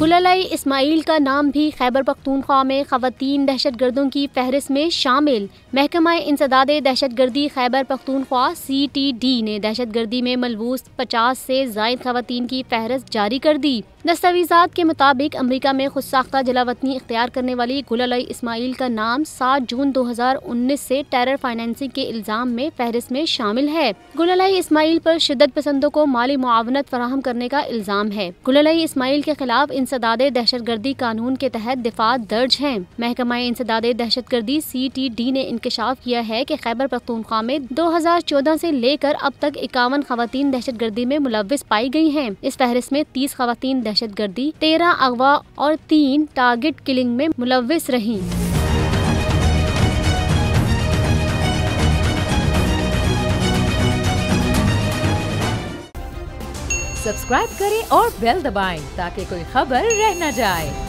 गुलालाई इस्माइल का नाम भी खैबर पख्तूनख्वा में ख़वातीन दहशतगर्दों की फहरिस्त में शामिल। महकमा इंसदादे दहशतगर्दी खैबर पख्तूनख्वा CTD ने दहशतगर्दी में मलबूस 50 से ज़ायद ख़वातीन की फहरिस्त जारी कर दी। दस्तावेज़ात के मुताबिक अमरीका में खुद साख्ता जलावतनी इख्तियार करने वाली गुलालाई इस्माइल का नाम 7 जून 2019 से टेरर फाइनेंसिंग के इल्ज़ाम में फहरिस्त में शामिल है। गुलालाई इस्माइल पर शिद्दत पसंदों को माली मुआवनत फराहम करने का इल्ज़ाम है। गुलालाई इस्माइल के खिलाफ इंसदादे दहशतगर्दी कानून के तहत दिफा दर्ज है। महकमा इंसदादे दहशतगर्दी CTD ने इंकशाफ किया है कि खैबर पख्तूनख्वा में 2014 से लेकर अब तक 51 ख़वातीन दहशतगर्दी में मुलव्विस पाई गई हैं। इस फहरिस्त में 30 ख़वातीन दहशतगर्दी, 13 अगवा और 3 टारगेट किलिंग में मुलव्विस रहीं। सब्सक्राइब करें और बेल दबाएं ताकि कोई खबर रह न जाए।